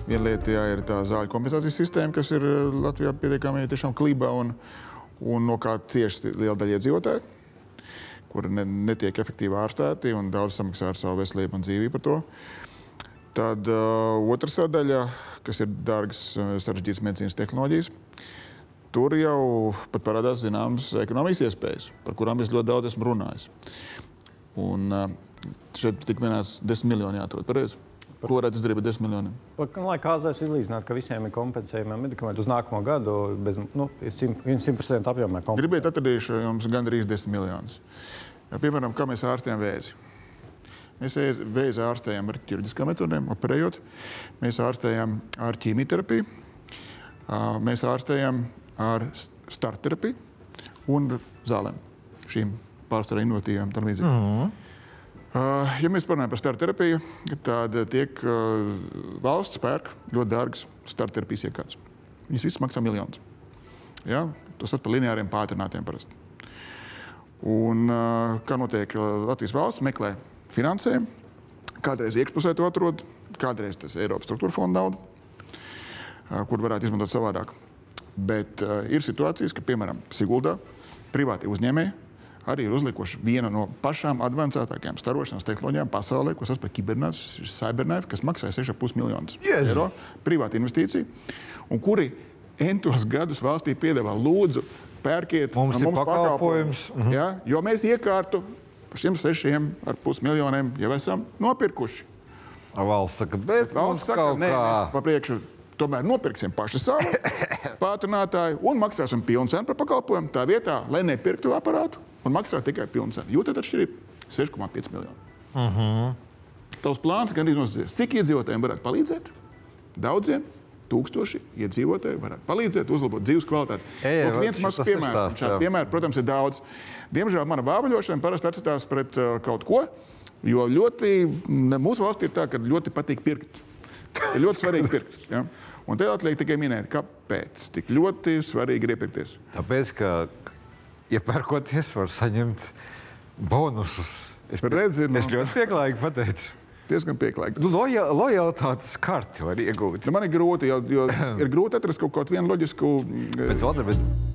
Viena lieta ir tā zāļu kompensācijas sistēma, kas ir Latvijā pietiekami tiešām kliba un no kā cieši liela daļa iedzīvotāju, kuri netiek efektīvi ārstēti un daudz samaksā ar savu veselību un dzīvību par to. Tad otra sadaļa, kas ir dārgas sarežģītas medicīnas tehnoloģijas, tur jau pat parādās zināmas ekonomijas iespējas, par kurām es ļoti daudz esmu runājis. Un šeit tik vienās 10 miljoni jāatrod, pareizi? Ko varētu izdarīt ar 10 miljoniem? Lai kāzēs izlīdzināt, ka visiem ir kompensējumie medikamenti uz nākamo gadu, bez 100% apjomē kompensējumi. Gribiet atradīšu jums gandrīz 10 miljonus. Piemēram, kā mēs ārstējam vēzi. Mēs vēzi ārstējam ar ķirurģiskām metodēm, operējot. Mēs ārstējam ar ķīmijterapiju. Mēs ārstējam ar startterapiju un zālēm. Šīm pārsvarā inovatīvām tam līdzīgi. Ja mēs parunājam par startterapiju, tad tiek valsts pērk ļoti dārgas startterapijas iekārtas. Viņas visas maksā miljonus. Ja? Tos par lineāriem pātrinātiem parasti. Un kā notiek, Latvijas valsts meklē finansējumu, kādreiz iekšpusē to atrod, kādreiz tas Eiropas struktūra fonda nauda, kur varētu izmantot savādāk. Bet ir situācijas, ka, piemēram, Siguldā privāti uzņēmēji arī ir uzlikuši vienu no pašām advancētākajām starošanas tehnoloģijām pasaulē, ko sauc par Cyberknife, kas maksāja 6,5 miljonus eiro, privāta investīcija, un kuri entos gadus valstī piedāvā lūdzu pērkiet mums pakalpojumus, ja, jo mēs iekārtu par šiem 6,5 miljoniem jau esam nopirkuši. Valsts saka, bet valsts saka, nē, mēs pa priekšu tomēr nopirksim paši savu pātrinātāju un maksāsim pilnu cenu par pakalpojumu tā vietā, lai nepirktu aparātu un maksā tikai pilnu cenu. Jūtat atšķirību? 6,5 miljoni. Tavs plāns gan ir nosacīts, cik iedzīvotājiem varētu palīdzēt? Daudziem tūkstoši iedzīvotāji varētu palīdzēt, uzlabot dzīves kvalitāti. Viens mazs piemērs. Šādi piemēri, protams, ir daudz. Diemžēl mana vāvaļošana parasti atcitās pret kaut ko, jo mūsu valstī ir tā, ka ļoti patīk pirkt. Ir ļoti svarīgi pirkt. Ja? Un te atliek tikai minēt, kāpēc tik ļoti svarīgi ir iepirkties. Tāpēc, ka iepērkoties var saņemt bonusus. Es ļoti pieklājīgi pateicu. Diezgan pieklājīgi. Lojalitātes karti var iegūt. Man ir grūti, jo ir grūti atrast kaut vienu loģisku... Bet